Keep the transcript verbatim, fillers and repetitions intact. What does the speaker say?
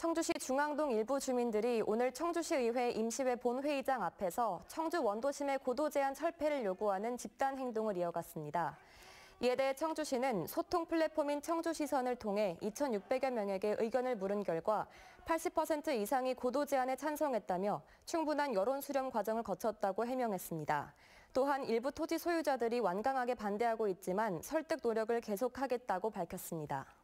청주시 중앙동 일부 주민들이 오늘 청주시의회 임시회 본회의장 앞에서 청주 원도심의 고도 제한 철폐를 요구하는 집단 행동을 이어갔습니다. 이에 대해 청주시는 소통 플랫폼인 청주시선을 통해 이천육백여 명에게 의견을 물은 결과 팔십 퍼센트 이상이 고도 제한에 찬성했다며 충분한 여론 수렴 과정을 거쳤다고 해명했습니다. 또한 일부 토지 소유자들이 완강하게 반대하고 있지만 설득 노력을 계속하겠다고 밝혔습니다.